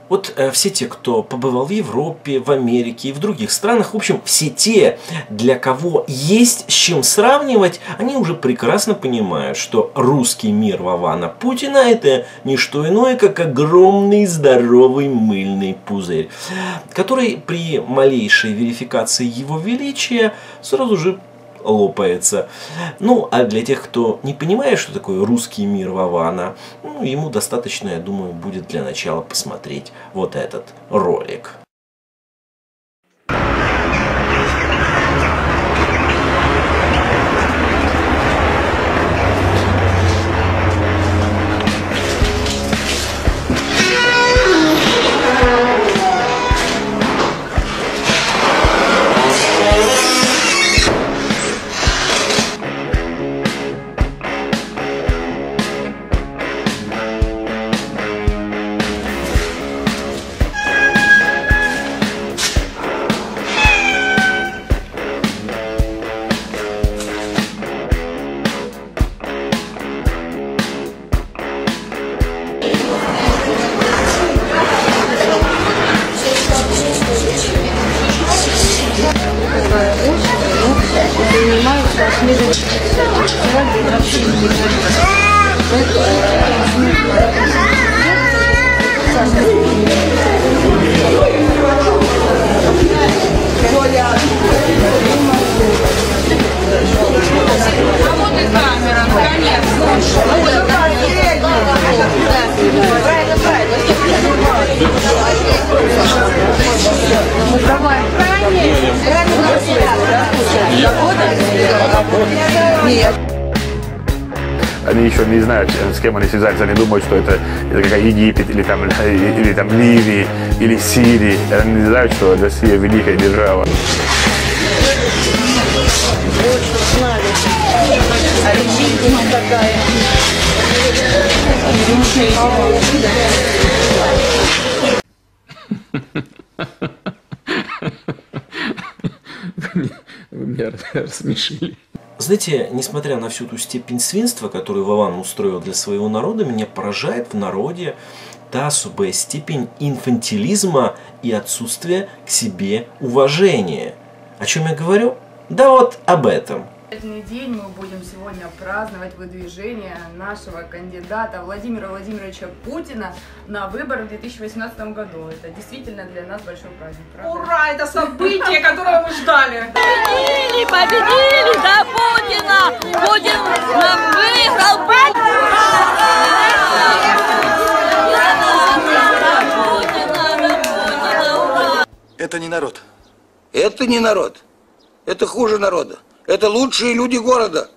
Вот все те, кто побывал в Европе, в Америке и в других странах, в общем, все те, для кого есть с чем сравнивать, они уже прекрасно понимают, что русский мир Вована Путина – это не что иное, как огромный здоровый мыльный пузырь, который при малейшей верификации его величия сразу же лопается. Ну, а для тех, кто не понимает, что такое русский мир Вована, ну, ему достаточно, я думаю, будет для начала посмотреть вот этот ролик. Они еще не знают, с кем они связались. Они думают, что это какая Египет, или там Ливия, или Сирия. Они не знают, что Россия великая держава. Вы меня рассмешили. Знаете, несмотря на всю ту степень свинства, которую Вован устроил для своего народа, меня поражает в народе та особая степень инфантилизма и отсутствия к себе уважения. О чем я говорю? Да вот об этом. День мы будем сегодня праздновать выдвижение нашего кандидата Владимира Владимировича Путина на выборы в 2018 году. Это действительно для нас большой праздник, правда? Ура! Это событие, которого мы ждали! Победили за Путина! Путин нам выиграл! Это не народ. Это не народ. Это хуже народа. Это лучшие люди города.